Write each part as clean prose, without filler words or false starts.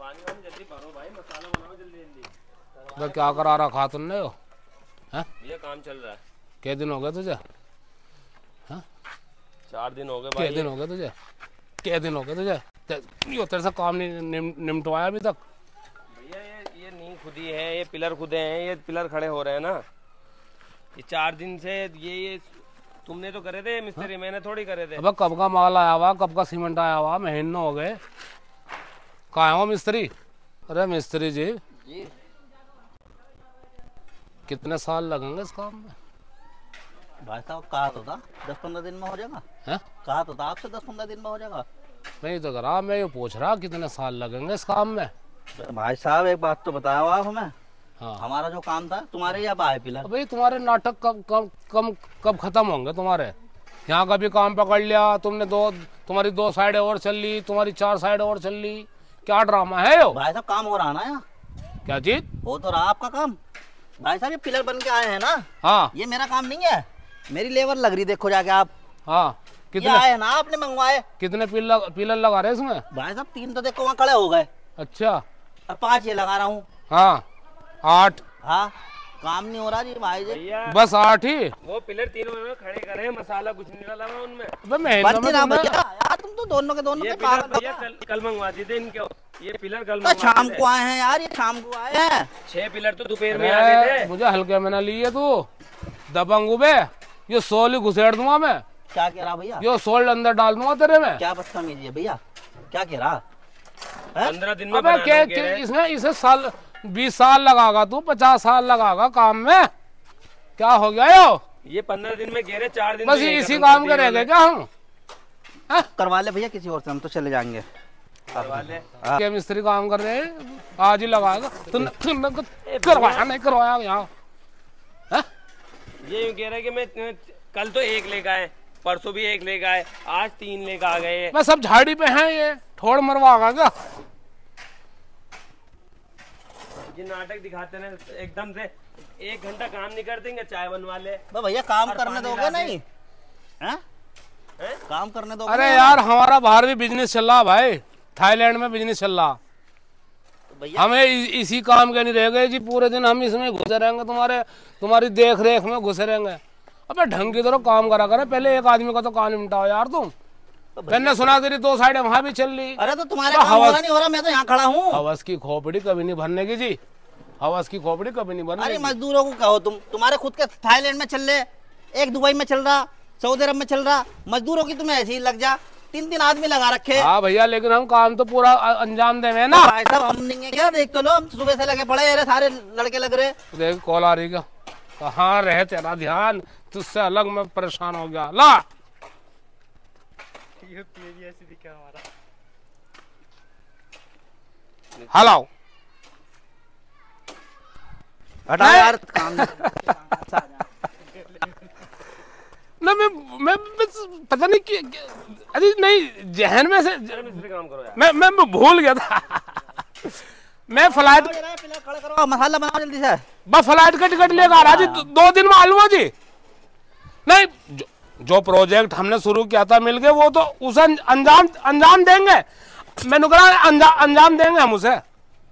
पानी वानी जल्दी भरो भाई, मसाला बनाओ जल्दी जल्दी। तो क्या करा रखा तुमने हो? ये काम चल रहा है। क्या दिन हो गए तुझे? 4 दिन हो गए क्या भाई। दिन हो गए तुझे? क्या दिन हो गए तुझे? यो तेरे से काम नहीं निमटवाया अभी तक? भैया ये नींव खुदी है, ये पिलर खुदे हैं, ये पिलर खड़े हो रहे हैं ना। ये 4 दिन से ये तुमने तो करे थे मिस्त्री, मैंने थोड़ी करे थे। अब कब का माल आया हुआ, कब का सीमेंट आया हुआ, महीने हो गए। कहाँ हो मिस्त्री? अरे मिस्त्री जी कितने साल लगेंगे इस काम में? भाई साहब कहा तो था 10-15 दिन में हो जाएगा। हैं? कहा तो था आपसे 10-15 दिन में हो जाएगा। नहीं तो करा, मैं ये पूछ रहा कितने साल लगेंगे इस काम में? भाई साहब एक बात तो बताओ आप हमें। हाँ हमारा जो काम था तुम्हारे यहाँ बाय पिलर। भाई तुम्हारे नाटक कब खत्म होंगे तुम्हारे? यहाँ का भी काम पकड़ लिया तुमने, तुम्हारी 2 साइडें और चल ली, तुम्हारी 4 साइडें और चल ली। क्या ड्रामा है यो? भाई साहब काम हो रहा ना यहाँ। क्या चीज? हो तो रहा आपका काम। भाई साहब ये पिलर बन के आए हैं ना। हाँ ये मेरा काम नहीं है, मेरी लेबर लग रही, देखो जाके आप। हाँ ये कितने आए हैं ना आपने मंगवाए। कितने पिलर लगा रहे इसमें? भाई साहब 3 तो देखो वहाँ खड़े हो गए अच्छा और 5 ये लगा रहा हूँ। हाँ 8। हाँ काम नहीं हो रहा जी भाई जी। भैया बस 8 ही? वो पिलर 3 में खड़े करे, मसाला कुछ नहीं डाला हुआ उनमें। अबे महीनों बनती में ना तुमने- भैया यार, तुम तो दोनों के दोनों ये के पिलर पागल भैया कल मंगवा दिए थे इनके। ये पिलर कल तो मंगवा शाम दिए को आए हैं यार, ये शाम को आए हैं। 6 पिलर तो दोपहर में आ गए अरे थे। मुझे हल्के में ना लिए तू दबंगू बे। ये सोल ही घुसेड़ दूंगा मैं, क्या कह रहा भैया? यो सोल अंदर डाल दूंगा तेरे में। क्या बदतमीजी है भैया, क्या कह रहा? 15 दिन में अबे बनाने के रहे। इसमें इसे 20 साल लगागा तू, 50 साल लगागा काम में। क्या हो गया यो? ये 15 दिन में घेरे, 4 दिन बस तो यहीं इसी खत्म काम कर के दिए रह गए उन्होंने। क्या हम? करवा ले भैया किसी और से, हम तो चले जाएंगे। करवा ले। क्या मिस्त्री काम कर रहे हैं, आज ही लगाएगा। तुमने करवाया नहीं करवाया यहाँ? ये यूं कह रहा है कि मैं कल तो 1 लेकर आए, परसों भी 1 लेकर आए, आज 3 लेकर आ गए। मैं सब झाड़ी पे हैं, ये ठोड़ मरवागा क्या? ये नाटक दिखाते ना एकदम से। 1 घंटा काम नहीं कर देंगे, चाय बनवा ले। तो भैया काम और करने पानी दोगे ला दे। नहीं? हैं? हैं? काम करने दोगे? अरे नहीं? यार हमारा बाहर भी बिजनेस चल रहा भाई, थाईलैंड में बिजनेस चल रहा। तो भैया हमें इसी काम के नहीं रह गए जी, पूरे दिन हम इसमें घुसे रहेंगे, तुम्हारी देख रेख में घुसे रहेंगे। अबे ढंग की तरह काम करा करे, पहले एक आदमी का तो काम निपटाओ यार तुम। मैंने सुना तेरी 2 साइडें वहां भी चल ली। अरे तो तुम्हारे तो काम हो हवस- रहा नहीं हो रहा, मैं तो यहाँ खड़ा हूँ। हवस की खोपड़ी कभी नहीं भरने की जी, हवस की खोपड़ी कभी नहीं भरने अरे की। मजदूरों को कहो तुम्हारे खुद के थाईलैंड में चल रहे, एक दुबई में चल रहा, सऊदी अरब में चल रहा, मजदूरों की तुम्हें ऐसे ही लग जा। 3 आदमी लगा रखे। हाँ भैया लेकिन हम काम तो पूरा अंजाम देवे ना। भाई साहब हम नहीं है क्या, देख तो लो, हम सुबह से लगे पड़े, अरे सारे लड़के लग रहे। देख कॉल आ रही क्या? कहाँ रहे तेरा ध्यान, तुझसे अलग मैं परेशान हो गया। ला हेलो हटा यार काम ना मैं पता नहीं कि अरे नहीं जहन में से मिस्त्री काम करो यार। मैं भूल गया था। मैं फ्लाइट खड़ा करो, मसाला बनाओ जल्दी से। बस फ्लाइट का टिकट लेकर आ रहा जी, 2 दिन में आ लूंगा जी। नहीं जो प्रोजेक्ट हमने शुरू किया था मिलके, वो तो उसे अंजाम देंगे। मैंने कहा अंजाम देंगे हम उसे।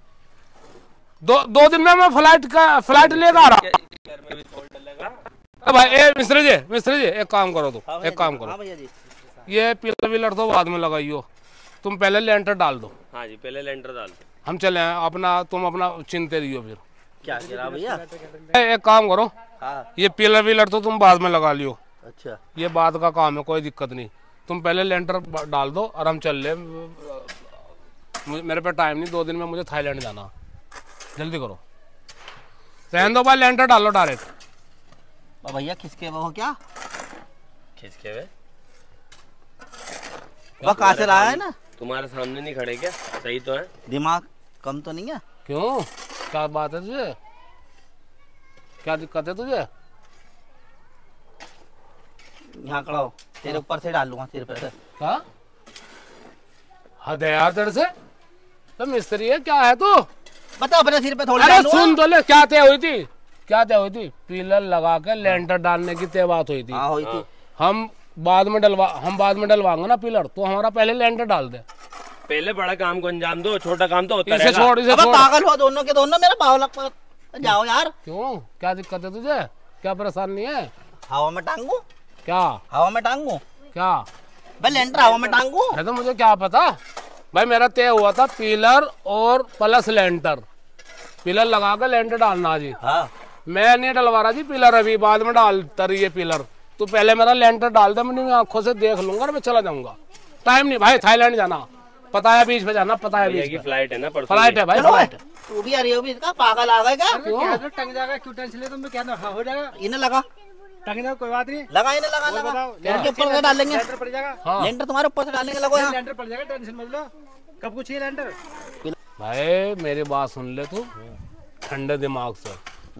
2 दिन में मैं फ्लाइट लेकर आ रहा। घर में भी तोड़ डलेगा। भाई मिस्त्री जी एक काम करो तुम, एक काम हाँ करो, भैया जी। ये पिलर विलर तो बाद में लगाइयो, तुम पहले लेंटर डाल दो। हाँ जी, पहले लेंटर डाल दो। हम चले हैं, तुम अपना चिंते रहियो फिर। क्या कह रहा भैया? एक काम करो, हाँ ये पिलर विलर तो तुम बाद में लगा लियो, अच्छा ये बाद का काम है, कोई दिक्कत नहीं। तुम पहले लेंटर डाल दो और हम चल ले। मेरे पे टाइम नहीं, 2 दिन में मुझे थाईलैंड जाना, जल्दी करो। रहने दो भाई, लेंटर डालो डायरेक्ट। और भैया किसके वो क्या खिसके हुए वह कहाँ से लाया है ना? तुम्हारे सामने नहीं खड़े क्या? सही तो है। दिमाग कम तो नहीं है? क्यों, क्या बात है तुझे, क्या दिक्कत है तुझे? यहाँ खड़ा हो, तेरे ऊपर से डाल लूंगा सिर पे से। क्या हद है यार तेरे से? तो मिस्त्री है क्या है तू? बता अपने सिर पे थोड़ी अरे डाल लूंगा। सुन तो ले, क्या तय हुई थी, क्या तय हुई थी? पिलर लगा के लेंटर डालने की तय बात हुई थी। हाँ हुई थी। हम बाद में डलवाएंगे ना पिलर, तो हमारा पहले लेंटर डाल दे। पहले बड़ा काम को अंजाम दो, छोटा काम तो होता इसे रहेगा। छोड़, इसे अब छोड़। पागल हो दोनों के दोनों, मेरा बावला जाओ यार। क्यों, क्या दिक्कत है तुझे? क्या परेशानी है? हवा में टांगू, क्या हवा में टांगू क्या? भाई, लेंटर हवा में टांगू। अरे तो मुझे क्या पता भाई, मेरा तय हुआ था पिलर और प्लस लेंटर, पिलर लगा के लेंटर डालना जी। हाँ मैं नहीं डलवा रहा जी पिलर, अभी बाद में डालता रही है पिलर। तू पहले मेरा लेंटर डाल दे, मैं आंखों से देख लूंगा और मैं चला जाऊंगा। टाइम नहीं भाई, थाईलैंड जाना, पताया बीच पे जाना, पताया बीच पे फ्लाइट है ना परसों फ्लाइट है भाई, चलो फ्लाइट है। तू भी आ रही हो भी, इसका पागल आ गए क्या? क्यों? टंग जाएगा, क्यों टेंशन ले तुम? क्या ना हो जाएगा, इन्हें लगा, टंग जाएगा, कोई बात नहीं। लगा इन्हें, लगा लगा बताओ, इनके ऊपर से डालेंगे, लेंटर पड़ जाएगा, हाँ लेंटर तुम्हारे ऊपर से डालेंगे, लगो यहाँ। लेंटर पड़ जाएगा, टेंशन मत लो। कब कुछ चाहिए लेंटर? भाई मेरी बात सुन ले तू ठंडे दिमाग से।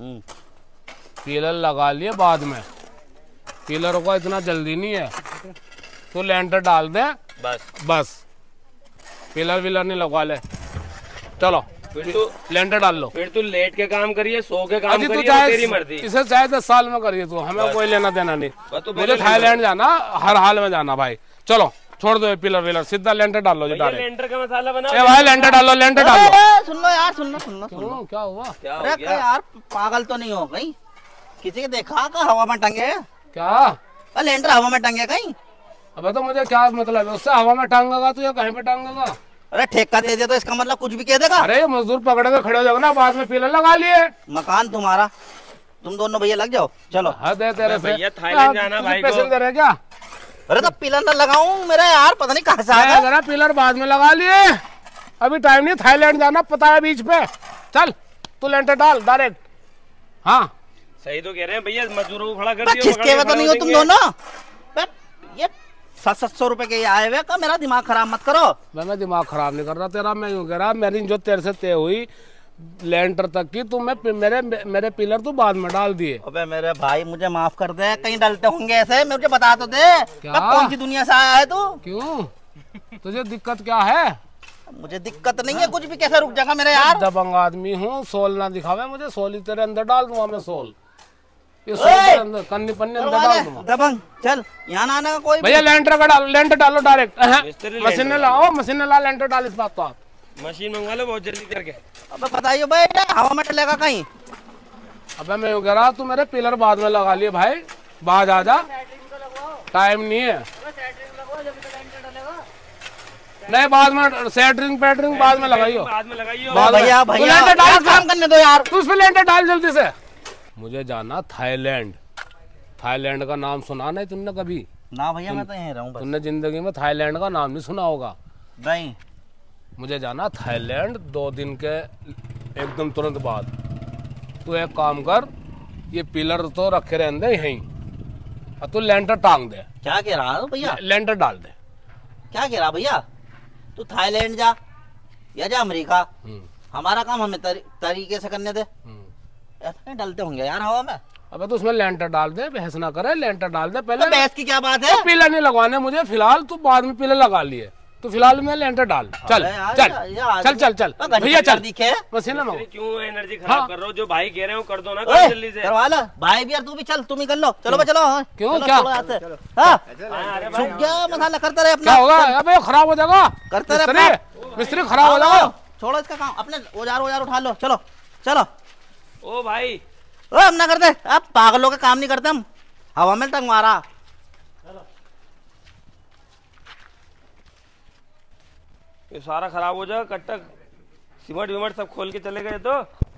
पिलर लगा लिए बाद में, पिलर को इतना जल्दी नहीं है, तू लेंटर डाल दे बस। बस, पिलर विलर नहीं लगवा ले। चलो फिर तू लेंटर डाल लो। फिर तू लेट के काम करिए, सो के काम अजी तू करिए, वो तेरी मर्जी। इसे चाहे 10 साल में करिए तू, हमें कोई लेना देना नहीं। बस तू मुझे पहले थाईलैंड जाना, हर हाल में जाना भाई। चलो छोड़ दो ये पिलर विलर, सीधा लेंटर डाल लो जी ये डायरेक्ट। लेंटर का मसाला बना। ए भाई लेंटर डालो, लेंटर डाल लो। अरे, सुन लो यार, सुन लो सुन लो सुन लो। क्यों, क्या हुआ? क्या हो अरे गया? यार, पागल तो नहीं हो गई? किसी के देखा का हवा में टंगे? क्या? लेंटर हवा में टंगे कहीं? अबे तो मुझे क्या मतलब है उससे? हवा में टांगेगा तू या कहीं पे टांगेगा? अरे ठेका दे दिया तो इसका मतलब कुछ भी कह देगा। अरे मजदूर पकड़ के खड़े हो जाओगे ना, बाद में पिलर लगा लिए। मकान तुम्हारा, तुम दोनों भैया लग जाओ, चलो। हद है तेरे से। भैया थाईलैंड जाना तुझे भाई को। पैसे दे रहे क्या? अरे तो पिलर ना लगाऊं मेरा यार, पता नहीं कहाँ से आ मैं गया। जरा पिलर बाद में लगा लिए, अभी टाइम नहीं। थाईलैंड जाना, पता है बीच पे। चल तू लेंटर डाल डायरेक्ट। हाँ सही तो कह रहे हैं भैया, मजदूरों को खड़ा कर बस दियो। खिसके हुए तो नहीं हो तुम दोनों? बस ये 700 रुपए के ये आए हुए का, मेरा दिमाग खराब मत करो। मैं दिमाग खराब नहीं कर रहा तेरा, मैं यूं कह रहा मेरी जो तेरे से तय हुई लेंटर तक की, तू मेरे पिलर तू बाद में डाल दिए। अबे मेरे भाई मुझे माफ कर दे, कहीं डलते होंगे ऐसे, मुझे बता तो दे। क्या? अब कौन सी दुनिया से आया है तू? क्यों, तुझे दिक्कत क्या है? मुझे दिक्कत नहीं है कुछ भी, कैसे रुक जाएगा मेरे यार? दबंग आदमी हूँ, सोल ना दिखावे मुझे, सोल ही तेरे अंदर डाल दूंगा मैं। सोल ये सोल ओए! तेरे अंदर, कन्नी पन्नी अंदर डाल दूंगा। दबंग चल, यहाँ ना आने का कोई भी। भैया लेंटर का डालो, लेंटर डालो डायरेक्ट। मिस्त्री मशीन लेंटर लाओ, मशीन ला, लेंटर डाल इस बात तो आप। मशीन मंगवा लो बहुत जल्दी करके। अबे बताइए भाई, हवा में टलेगा कहीं? अबे मैं यूं कह रहा तू मेरे पिलर बाद में लगा लिए भाई, बाद आ जा, टाइम नहीं है। नहीं बाद में सेटरिंग पैटरिंग बाद में लगाइयो। बाद में लगाइयो। बाद में। भैया तू भैया लेंटर डाल यार, काम करने दो यार। तू उस पे लेंटर डाल जल्दी से। मुझे जाना थाईलैंड। थाईलैंड का नाम सुना नहीं तुमने कभी? ना भैया, मैं तो यहीं रहूं बस। तुमने जिंदगी में थाईलैंड का नाम नहीं सुना होगा। नहीं, मुझे जाना थाईलैंड 2 दिन के एकदम तुरंत बाद। तू एक काम कर, ये पिलर तो रखे रहने दे यहीं, और तू लेंटर टांग दे, क्या कह रहा है भैया? लेंटर डाल दे। क्या कह रहा भैया? तू थाईलैंड जा या जा अमेरिका, हम्म, हमारा काम हमें तरीके से करने दे। हम्म। ऐसा नहीं डलते होंगे यार हवा में? अबे तो उसमें लेंटर डाल दे, बहस ना करे, लेंटर डाल दे तो पहले। बहस की क्या बात है? पिलर नहीं लगवाने मुझे फिलहाल, तू बाद में पिलर लगा लिए। तो फिलहाल मैं लेंटर डाल। चल अबे यार, चल यार, चल चल चल घंटे भैया चल, दिखे। मशीन में। क्यों एनर्जी हाँ। खराब कर रहे हो? जो भाई कह रहे हो कर दो ना, ओए, काम जल्दी से। करवा लो भाई भी यार, तू भी चल, तुम ही कर लो। चलो चलो, हाँ। क्यों, चलो, क्या? चलो यहाँ से। हाँ, अरे भाई, सूख गया मसाला, करते रहे क्या अपना। होगा? अबे खराब हो जाएगा करते रहे मिस्त्री, मिस्त्री खराब हो जाएगा। छोड़ो इसका काम, अपने औजार उठा लो। चलो चलो। ओ भाई ओ हम ना करते, अब पागलों के काम नहीं करते हम, हवा में टंगवा रहा। ये सारा खराब हो जाएगा, कट्टा सीमेंट विमट सब खोल के चले गए तो।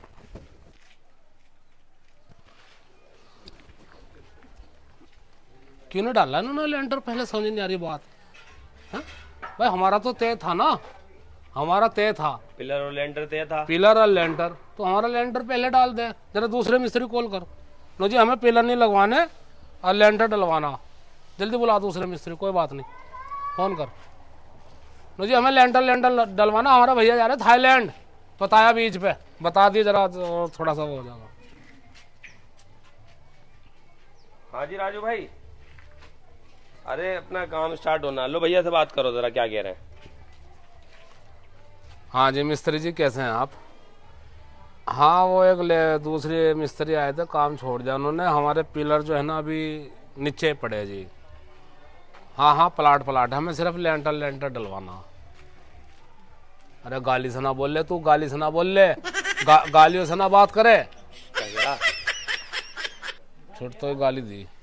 क्यों नहीं डाला ना लेंटर? पहले समझ नहीं आ रही बात। हाँ? भाई हमारा तो तय था ना, हमारा तय था पिलर और लेंटर तय था। पिलर और लेंटर, तो हमारा लेंटर पहले डाल दे। जरा दूसरे मिस्त्री कॉल कर लो जी, हमें पिलर नहीं लगवाने और लेंटर डलवाना। जल्दी बुला दूसरे मिस्त्री, कोई बात नहीं, फोन कर लो जी, हमें लेंटर डलवाना। हमारा भैया जा रहे थाईलैंड, बताया बीच पे, बता दिए जरा, और थोड़ा सा वो हो जाएगा। हाँ जी राजू भाई, अरे अपना काम स्टार्ट होना। लो भैया से बात करो जरा, क्या कह रहे हैं? हाँ जी मिस्त्री जी, कैसे हैं आप? हाँ वो एक दूसरे मिस्त्री आए थे, काम छोड़ दिया उन्होंने। हमारे पिलर जो है ना अभी नीचे पड़े जी। हाँ हाँ, प्लाट हमें सिर्फ लेंटर डलवाना। अरे गाली से ना बोल ले तू, गाली से ना बोल ले, गालियों से ना बात करे। छोट तो गाली दी।